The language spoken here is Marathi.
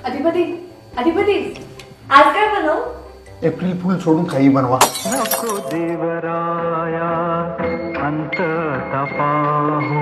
अधिपती अधिपती आज काय बनवू? एप्रिल फुल सोडून काही बनवा. नको देवराया अंत तपाहू